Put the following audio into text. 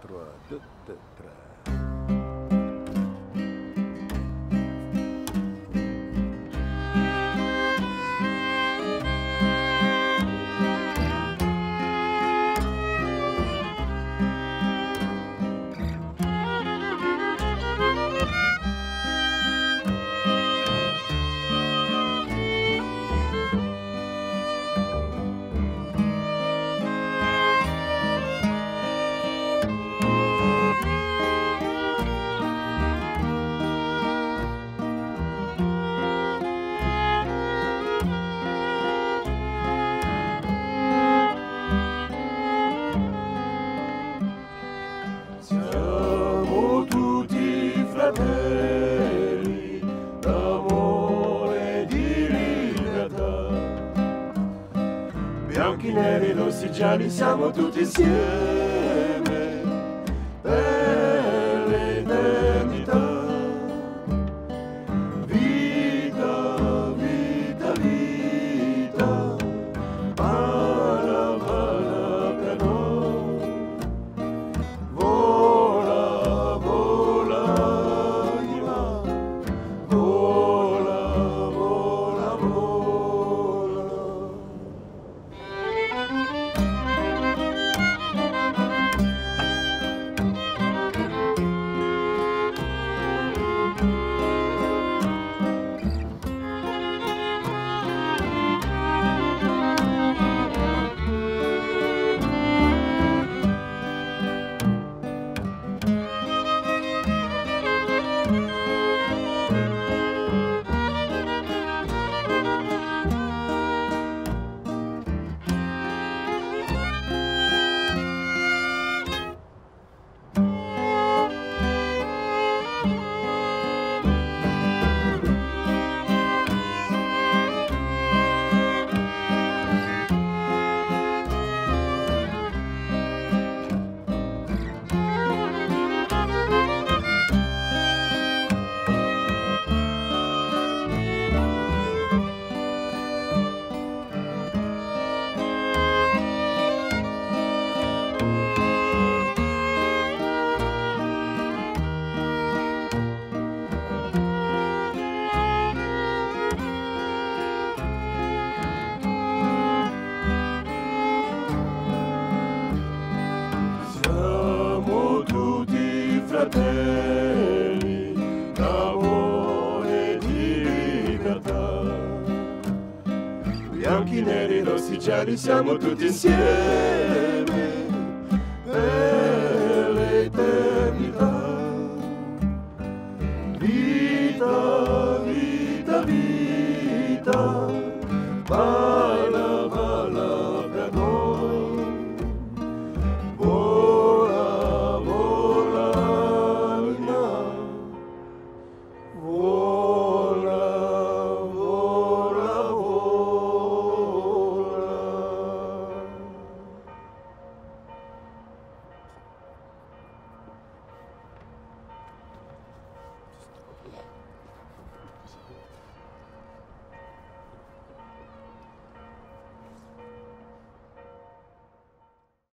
3, 2, 3. Siamo tutti fratelli d'amore e di libertà, bianchi, neri, rossi, gialli, siamo tutti insieme per l'eternità. Vita, vita, vita, para, para per noi. Vola, vola, anima, vola, vola, vola. Siamo tutti fratelli d'amore e di libertà, bianchi, neri, rossi, gialli, siamo tutti insieme